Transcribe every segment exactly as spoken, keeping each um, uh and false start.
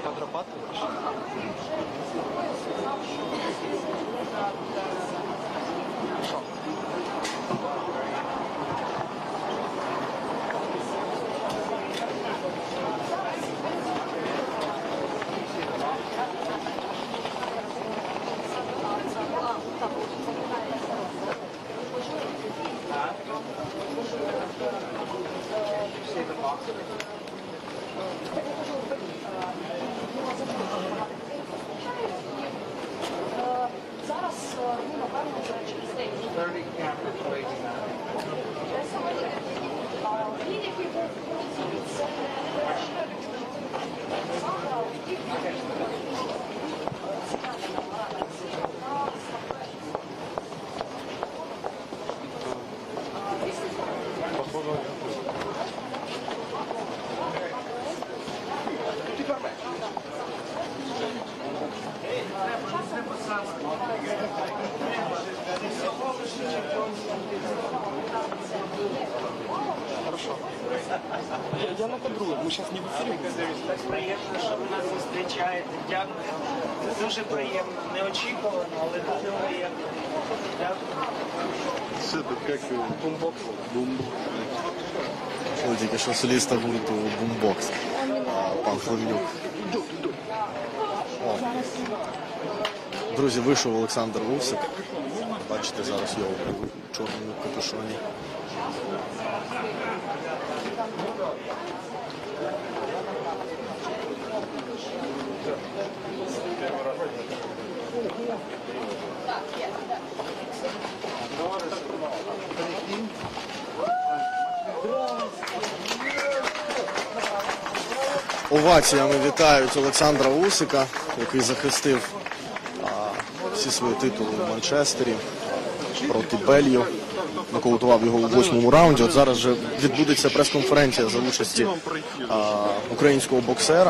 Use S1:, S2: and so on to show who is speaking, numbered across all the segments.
S1: Подрабатываешь? Хорошо.
S2: Зараз, ну, напевно, вже через день. Він, який був в поліції, це
S1: Хорошо. Я, я на кадрую, мы сейчас не в эфире.
S3: Так приємно, що ви нас зустрічаєте. Дякую. Дуже приємно. Неочікувано, але дуже приємно. Дякую.
S4: Все это как бумбокс. Бумбокс. Чули тільки що соліста гурту Бумбокс. Пан Хлевнюк. О. Друзі, вийшов Олександр Усик. Бачите зараз його у чорному капюшоні. Оваціями вітають Олександра Усика, який захистив а, всі свої титули в Манчестері проти Белью, нокаутував його у восьмому раунді. От зараз же відбудеться прес-конференція за участі а, українського боксера.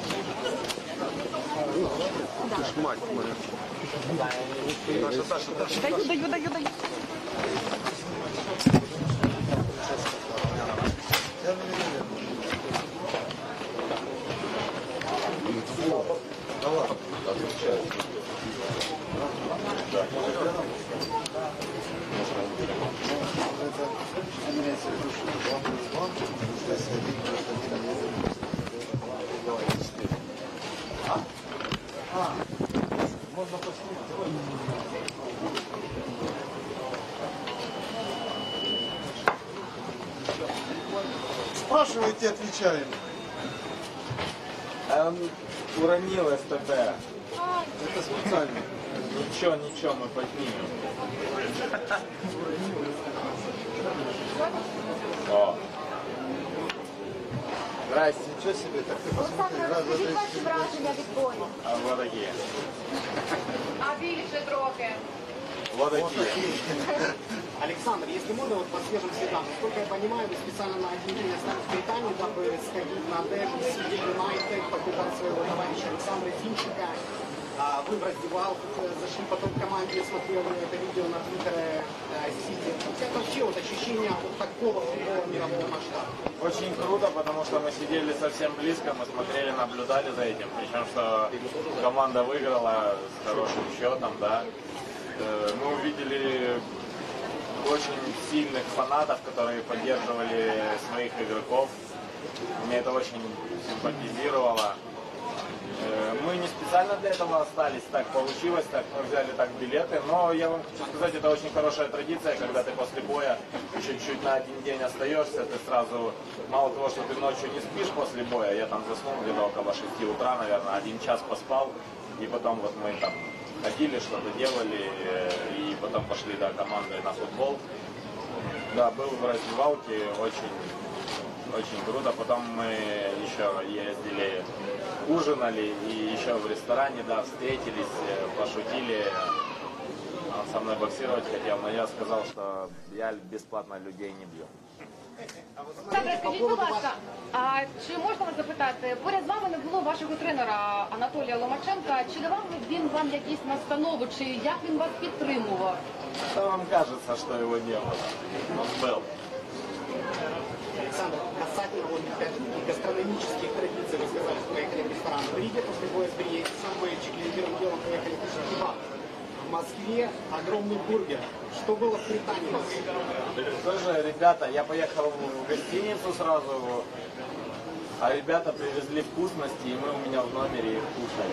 S2: Даю, даю, даю, даю.
S5: Спрашивайте, отвечаем.
S6: Он уронил СТБ.
S5: Это специально.
S6: Ничего, ничего, мы поднимем. О.
S5: Здрасте, ничего себе, так ты посмотри. Раз, два, три,
S2: Ваші враження від бою.
S6: А вот такие.
S2: А більше трохи.
S6: Вот такие.
S7: Александр, если можно, вот по свежим следам, насколько я понимаю, вы специально на один день остались в Британии, дабы сходить на дерби Сити Юнайтед, покупать своего товарища Александра Зинчика. А вы в раздевалку зашли потом в команде, я смотрел это видео на твиттере Сити. Как вообще вот ощущение вот такого футбола мирового масштаба?
S6: Очень круто, потому что мы сидели совсем близко, мы смотрели, наблюдали за этим. Причем, что команда выиграла с хорошим счетом, да. Мы увидели очень сильных фанатов, которые поддерживали своих игроков. Мне это очень симпатизировало. Мы не специально для этого остались, так получилось, так мы взяли так билеты. Но я вам хочу сказать, это очень хорошая традиция, когда ты после боя чуть-чуть на один день остаешься, ты сразу, мало того, что ты ночью не спишь после боя, я там заснул где-то около шести утра, наверное, один час поспал, и потом вот мы там ходили, что-то делали, и потом пошли до команды на футбол. Да, был в раздевалке, очень, очень круто. Потом мы еще ездили, ужинали, и еще в ресторане, да, встретились, пошутили. Он со мной боксировать хотел, но я сказал, что я бесплатно людей не бью.
S2: Олександр, скажіть, будь ласка, а чи можна вас запитати, поряд з вами не було вашого тренера Анатолія Ломаченка, чи давав він вам якісь настанови, чи як він вас підтримував?
S6: Что вам кажется, что его не было? Он был.
S7: Александр, касательно вот опять-таки гастрономических традиций, вы сказали, что поехали в ресторан. В Риге после боя с Самвейчиком первым делом поехали в Кебаб. В Москве огромный бургер. Что было в Британии?
S6: Тоже, ребята, я поехал в гостиницу сразу, а ребята привезли вкусности, и мы у меня в номере их кушали.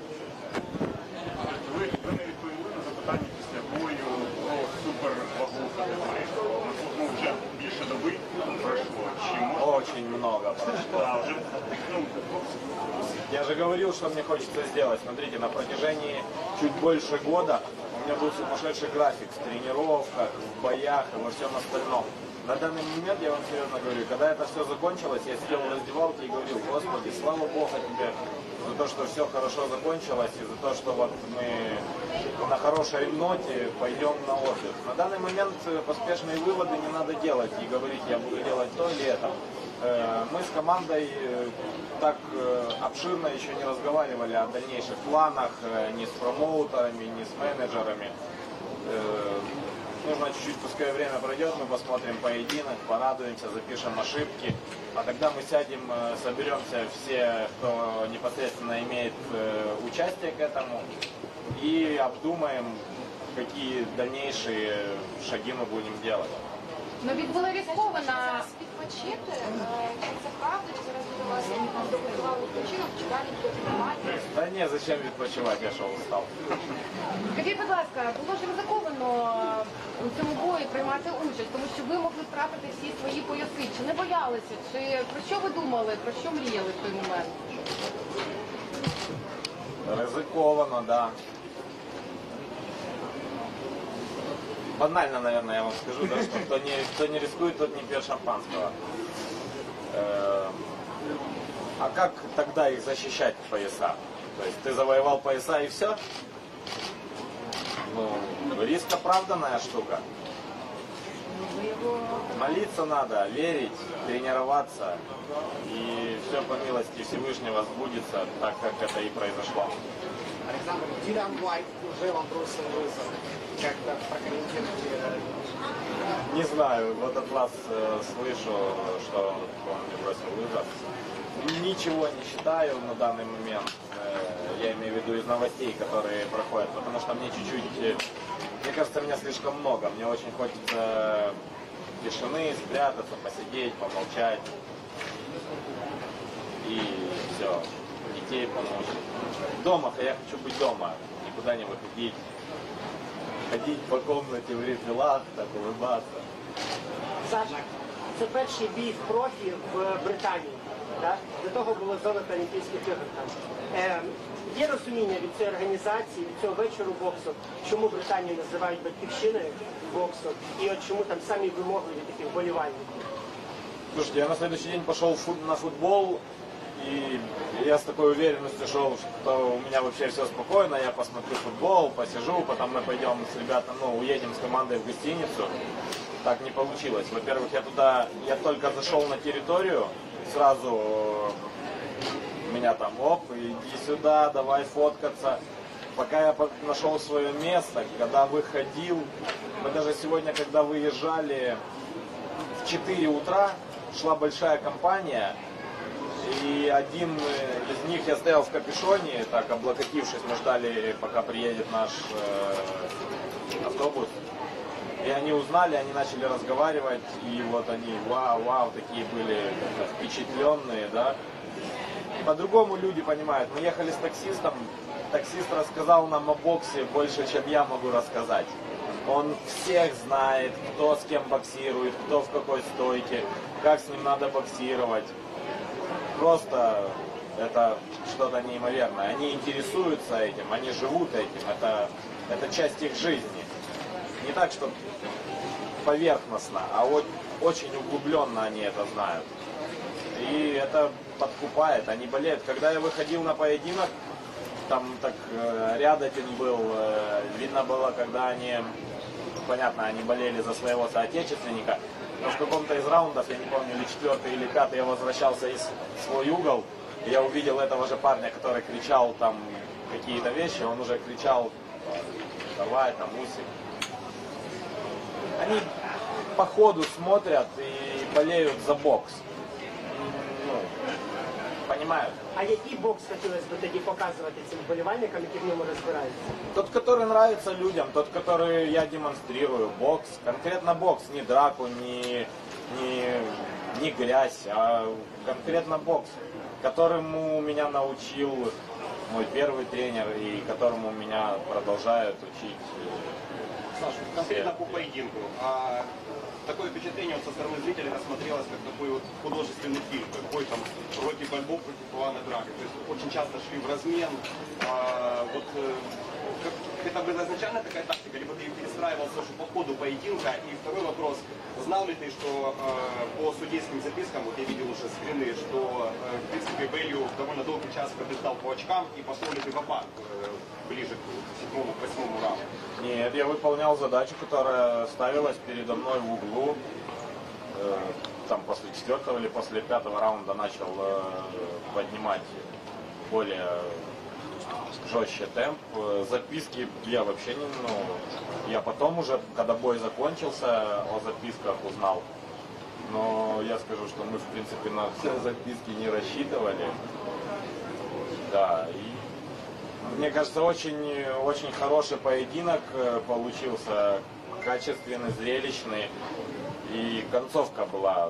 S8: Ви, ви не відповіли на запитання після бою про супервагу категорії. Ну, вже більше доби пройшло. Чи можна?
S6: Очень много прошло.
S8: А, вже, ну,
S6: Я же говорил, что мне хочется сделать. Смотрите, на протяжении чуть больше года у меня был сумасшедший график в тренировках, в боях и во всем остальном. На данный момент, я вам серьезно говорю, когда это все закончилось, я сидел в раздевалке и говорил: Господи, слава Богу тебе за то, что все хорошо закончилось, и за то, что вот мы на хорошей ноте пойдем на отдых. На данный момент поспешные выводы не надо делать и говорить, я буду делать то или это. Мы с командой так обширно еще не разговаривали о дальнейших планах, ни с промоутерами, ни с менеджерами. Нужно чуть-чуть, пускай время пройдет, мы посмотрим поединок, порадуемся, запишем ошибки, а тогда мы сядем, соберемся все, кто непосредственно имеет участие к этому, и обдумаем, какие дальнейшие шаги мы будем делать.
S2: Ну, відбула військова на...
S9: Відпочити, чи це правда, чи зараз буде вас допомагали відпочинок, чи далі буде тримати?
S6: Да не, зачем відпочивати, я що устав.
S2: Скажіть, будь ласка, було ж ризиковано у цьому бою приймати участь, тому що ви могли втратити всі свої пояси. Чи не боялися? Чи про що ви думали, про що мріяли в той момент?
S6: Ризиковано, да. Банально, наверное, я вам скажу, да, что кто не, кто не рискует, тот не пьет шампанского. Э, а как тогда их защищать, пояса? То есть ты завоевал пояса и все? Ну, риск оправданная штука. Молиться надо, верить, тренироваться, и все по милости Всевышнего сбудется так, как это и произошло.
S7: Александр, Дилан Уайт уже вам бросил вызов. Как-то прокомментируйте.
S6: Не знаю, вот от вас э, слышу, что он мне бросил вызов. Ничего не считаю на данный момент, э, я имею в виду из новостей, которые проходят, потому что мне чуть-чуть, э, мне кажется, меня слишком много. Мне очень хочется тишины, спрятаться, посидеть, помолчать. И все, детей помочь. Дома-то я хочу быть дома, никуда не выходить. Ходить по комнате в рефілах, так улыбатися.
S10: Саша, це перший бій в профі в Британії. Так? До того було золото Олімпійських ігор. Е, є розуміння від цієї організації, від цього вечору боксу, чому Британію називають батьківщиною боксу, и от чому там самі вимогливі таких вболівальників?
S6: Слушайте, я на следующий день пошел на футбол, и я с такой уверенностью шел, что у меня вообще все спокойно, я посмотрю футбол, посижу, потом мы пойдем с ребятами, ну, уедем с командой в гостиницу. Так не получилось. Во-первых, я туда, я только зашел на территорию, сразу меня там, оп, иди сюда, давай фоткаться. Пока я нашел свое место, когда выходил, мы даже сегодня, когда выезжали в четыре утра, шла большая компания, и один из них, я стоял в капюшоне, так облокотившись, мы ждали, пока приедет наш э, автобус. И они узнали, они начали разговаривать, и вот они, вау, вау, такие были впечатленные, да. По-другому люди понимают. Мы ехали с таксистом, таксист рассказал нам о боксе больше, чем я могу рассказать. Он всех знает, кто с кем боксирует, кто в какой стойке, как с ним надо боксировать. Просто это что-то неимоверное. Они интересуются этим, они живут этим, это, это часть их жизни. Не так, что поверхностно, а вот очень углубленно они это знают. И это подкупает, они болеют. Когда я выходил на поединок, там так э, рядом был, э, видно было, когда они, понятно, они болели за своего соотечественника, но в каком-то из раундов, я не помню, или четвертый, или пятый, я возвращался из свой угол, и я увидел этого же парня, который кричал там какие-то вещи, он уже кричал, давай, там, Усик. Они по ходу смотрят, и болеют за бокс. Ну, понимают?
S10: А який бокс хотілося б тоді показувати цим вболівальникам, які в ньому розбираються?
S6: Тот, который нравится людям, тот, который я демонстрирую. Бокс, конкретно бокс, не драку, не, не, не грязь, а конкретно бокс, которому меня научил мой первый тренер и которому меня продолжают учить.
S11: Саша, конкретно по поединку. А, такое впечатление вот со стороны зрителей рассмотрелось как такой вот художественный фильм, какой там Рокки Бальбоа против Ивана Драго. То есть очень часто шли в размен. А, вот э, как, это была изначально такая тактика, либо ты перестраивался уже по ходу поединка? И второй вопрос, знал ли ты, что э, по судейским запискам, вот я видел уже скрины, что э, в принципе Белью довольно долгий час побеждал по очкам, и пошел ли ты в апарт э, ближе к седьмому, к восьмому раунду?
S6: Нет, я выполнял задачу, которая ставилась передо мной в углу. Э, там после четвертого или после пятого раунда начал э, поднимать более жестче темп. Записки я вообще не, ну, я потом уже, когда бой закончился, о записках узнал. Но я скажу, что мы в принципе на все записки не рассчитывали. Да, и мне кажется, очень, очень хороший поединок получился, качественный, зрелищный. И концовка была,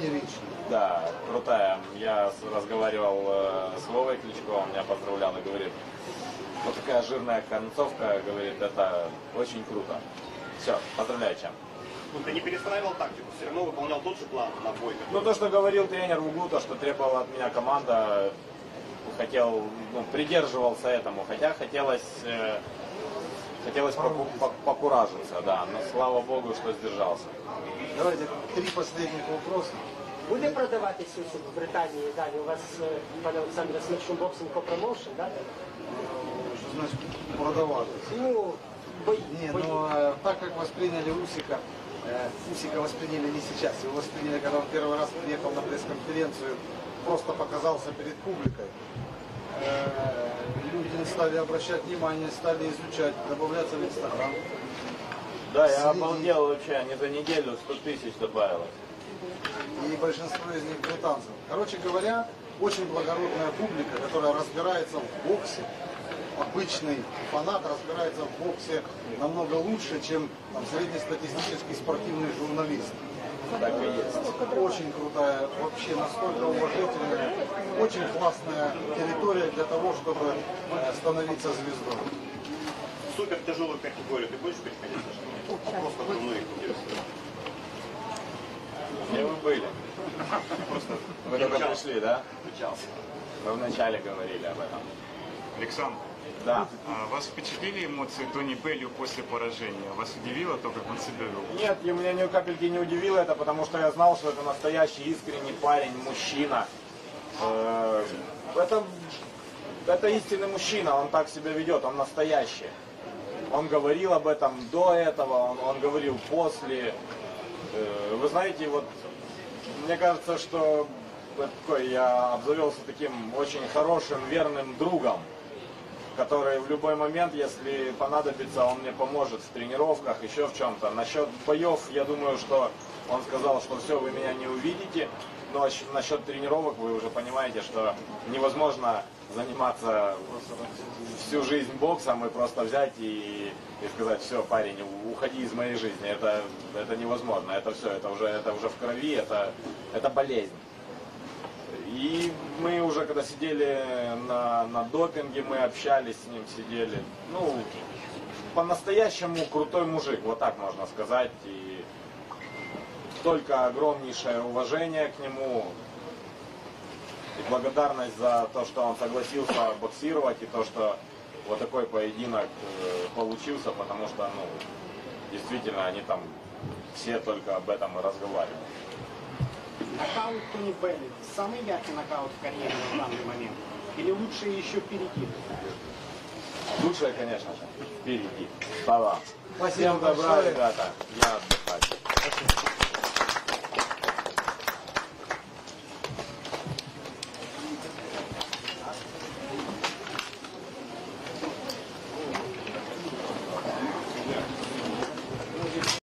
S6: да, крутая. Я разговаривал э, с Вовой Кличко, он меня поздравлял и говорит, вот такая жирная концовка, говорит, это очень круто. Все, поздравляю, чем.
S11: Ну, ты не перестраивал тактику, все равно выполнял тот же план на бой.
S6: Ну, то, что говорил тренер в углу, то, что требовала от меня команда, хотел, ну, придерживался этому, хотя хотелось, э, хотелось поку покуражиться, да, но слава богу, что сдержался.
S5: Давайте три последних вопроса.
S10: Буде продаватися в Британії далі? У вас, пане Олександре, Смачну боксинг промоушен, да?
S5: Что значит продавать?
S10: Ну, бой,
S5: Не,
S10: бой.
S5: но э, так как восприняли Усика, э, Усика восприняли не сейчас, его восприняли, когда он первый раз приехал на пресс-конференцию, просто показался перед публикой. Э, люди стали обращать внимание, стали изучать, добавляться в Инстаграм.
S6: Да, я обалдел вообще, не за неделю сто тысяч добавилось.
S5: И большинство из них британцев. Короче говоря, очень благородная публика, которая разбирается в боксе. Обычный фанат разбирается в боксе намного лучше, чем там, среднестатистический спортивный журналист.
S6: Так и есть.
S5: Очень крутая, вообще настолько уважительная, очень классная территория для того, чтобы становиться звездой.
S11: Супер тяжелую категорию ты будешь переходить? Просто многих интересует.
S6: Где вы были?
S11: Просто
S6: Вы только пришли, да?
S11: включался.
S6: Мы вначале говорили об этом.
S8: Александр,
S6: Да.
S8: а вас впечатлили эмоции Тони Беллью после поражения? Вас удивило то, как он себя вел?
S6: Нет, и меня ни капельки не удивило это, потому что я знал, что это настоящий искренний парень, мужчина. Э, Это, это истинный мужчина, он так себя ведет, он настоящий. Он говорил об этом до этого, он, он говорил после. Э, Вы знаете, вот мне кажется, что такой, я обзавелся таким очень хорошим, верным другом, который в любой момент, если понадобится, он мне поможет в тренировках, еще в чем-то. Насчет боев, я думаю, что он сказал, что все, вы меня не увидите, но насчет тренировок вы уже понимаете, что невозможно заниматься всю жизнь боксом и просто взять и, и сказать, все, парень, уходи из моей жизни. Это, это невозможно, это все, это уже, это уже в крови, это, это болезнь. И мы уже, когда сидели на, на допинге, мы общались с ним, сидели. Ну, по-настоящему крутой мужик, вот так можно сказать. И только огромнейшее уважение к нему. И благодарность за то, что он согласился боксировать, и то, что вот такой поединок получился, потому что, ну, действительно, они там все только об этом и разговаривали.
S7: Нокаут Тони Белли – самый яркий нокаут в карьере в данный момент? Или лучше еще впереди?
S6: Лучшее, конечно же, впереди. Слава.
S5: Спасибо
S6: Всем добра,
S5: большое.
S6: ребята. Я